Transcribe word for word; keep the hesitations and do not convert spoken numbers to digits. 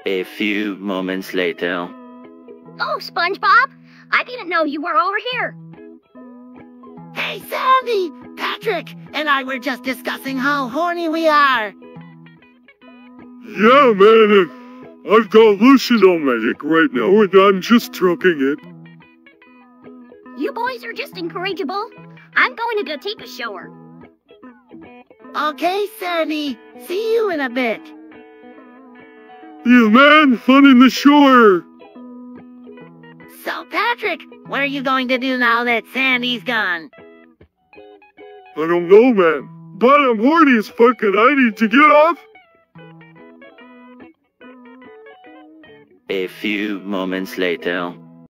A few moments later. Oh, SpongeBob! I didn't know you were over here. Hey, Sandy! Patrick and I were just discussing how horny we are. Yeah, man. I've got lotion on my dick right now, and I'm just stroking it. You boys are just incorrigible. I'm going to go take a shower. Okay, Sandy. See you in a bit. Yeah, man. Fun in the shore. So, Patrick, what are you going to do now that Sandy's gone? I don't know, man. But I'm horny as fuck and I need to get off. A few moments later.